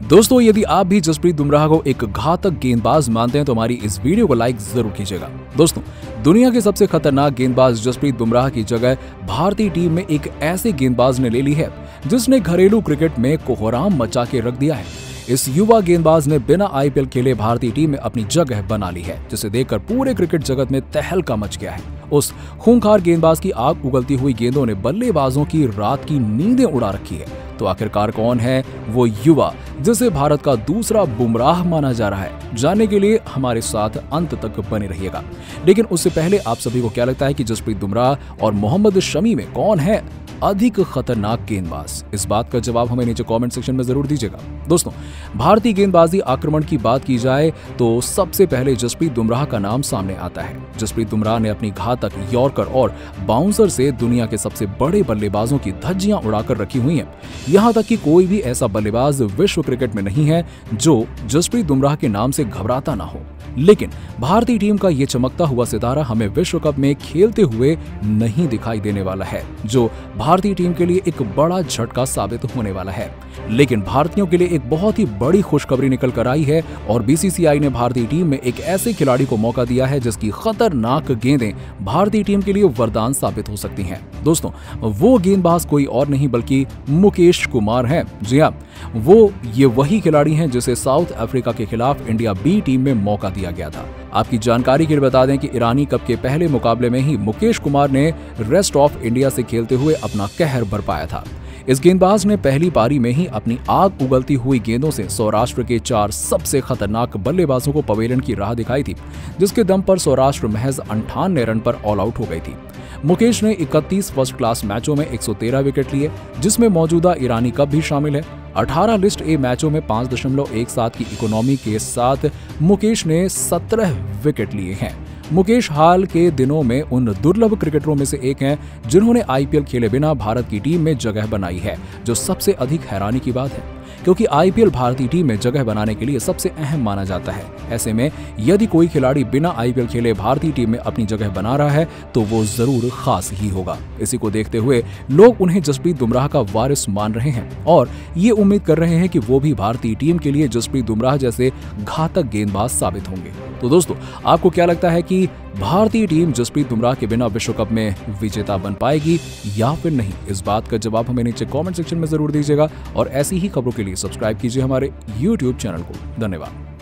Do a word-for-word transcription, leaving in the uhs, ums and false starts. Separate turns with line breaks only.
दोस्तों, यदि आप भी जसप्रीत बुमराह को एक घातक गेंदबाज मानते हैं तो हमारी इस वीडियो को लाइक जरूर कीजिएगा। दोस्तों, दुनिया के सबसे खतरनाक गेंदबाज जसप्रीत बुमराह की जगह भारतीय टीम में एक ऐसे गेंदबाज ने ले ली है जिसने घरेलू क्रिकेट में कोहराम मचा के रख दिया है। इस युवा गेंदबाज ने बिना आईपीएल खेले भारतीय टीम में अपनी जगह बना ली है, जिसे देखकर पूरे क्रिकेट जगत में तहलका मच गया है। उस खूंखार गेंदबाज की आग उगलती हुई गेंदों ने बल्लेबाजों की रात की नींदें उड़ा रखी है। तो आखिरकार कौन है वो युवा जिसे भारत का दूसरा बुमराह माना जा रहा है? जानने के लिए हमारे साथ अंत तक बने रहिएगा। लेकिन उससे पहले आप सभी को क्या लगता है कि जसप्रीत बुमराह और मोहम्मद शमी में कौन है अधिक खतरनाक गेंदबाज? इस बात का जवाब हमें नीचे कमेंट सेक्शन में जरूर दीजिएगा। दोस्तों, भारतीय गेंदबाजी आक्रमण की बात की जाए तो सबसे पहले जसप्रीत बुमराह का नाम सामने आता है। जसप्रीत बुमराह ने अपनी घातक यॉर्कर और बाउंसर से दुनिया के सबसे बड़े बल्लेबाजों की धज्जियां उड़ाकर रखी हुई हैं। यहां तक कि कोई भी ऐसा बल्लेबाज विश्व क्रिकेट में नहीं है जो जसप्रीत बुमराह के नाम से घबराता ना हो। लेकिन भारतीय टीम का ये चमकता हुआ सितारा हमें विश्व कप में खेलते हुए नहीं दिखाई देने वाला है, जो भारतीय टीम के लिए एक बड़ा झटका साबित होने वाला है। लेकिन भारतीयों के लिए एक बहुत ही बड़ी खुशखबरी निकल कर आई है और बीसीसीआई ने भारतीय टीम में एक ऐसे खिलाड़ी को मौका दिया है जिसकी खतरनाक गेंदें भारतीय टीम के लिए वरदान साबित हो सकती हैं। दोस्तों, वो गेंदबाज कोई और नहीं बल्कि मुकेश कुमार हैं। जी हाँ, वो ये वही खिलाड़ी हैं जिसे साउथ अफ्रीका के खिलाफ इंडिया बी टीम में मौका दिया गया था। आपकी जानकारी के लिए बता दें कि ईरानी कप के पहले मुकाबले में ही मुकेश कुमार ने रेस्ट ऑफ इंडिया से खेलते हुए अपना कहर बरपाया था। इस गेंदबाज ने पहली पारी में ही अपनी आग उगलती हुई गेंदों से सौराष्ट्र के चार सबसे खतरनाक बल्लेबाजों को पवेलियन की राह दिखाई थी, जिसके दम पर सौराष्ट्र महज अंठानवे रन पर ऑल आउट हो गई थी। मुकेश ने इकतीस फर्स्ट क्लास मैचों में एक सौ तेरह विकेट लिए, जिसमें मौजूदा ईरानी कप भी शामिल है। अठारह लिस्ट ए मैचों में पाँच दशमलव एक सात की इकोनॉमी के साथ मुकेश ने सत्रह विकेट लिए हैं। मुकेश हाल के दिनों में उन दुर्लभ क्रिकेटरों में से एक हैं जिन्होंने आईपीएल खेले बिना भारत की टीम में जगह बनाई है, जो सबसे अधिक हैरानी की बात है, क्योंकि आईपीएल भारतीय टीम में जगह बनाने के लिए सबसे अहम माना जाता है। ऐसे में यदि कोई खिलाड़ी बिना आईपीएल खेले भारतीय टीम में अपनी जगह बना रहा है तो वो जरूर खास ही होगा। इसी को देखते हुए लोग उन्हें जसप्रीत बुमराह का वारिस मान रहे हैं और ये उम्मीद कर रहे हैं कि वो भी भारतीय टीम के लिए जसप्रीत बुमराह जैसे घातक गेंदबाज साबित होंगे। तो दोस्तों, आपको क्या लगता है कि भारतीय टीम जसप्रीत बुमराह के बिना विश्व कप में विजेता बन पाएगी या फिर नहीं? इस बात का जवाब हमें नीचे कमेंट सेक्शन में जरूर दीजिएगा और ऐसी ही खबरों के लिए सब्सक्राइब कीजिए हमारे यूट्यूब चैनल को। धन्यवाद।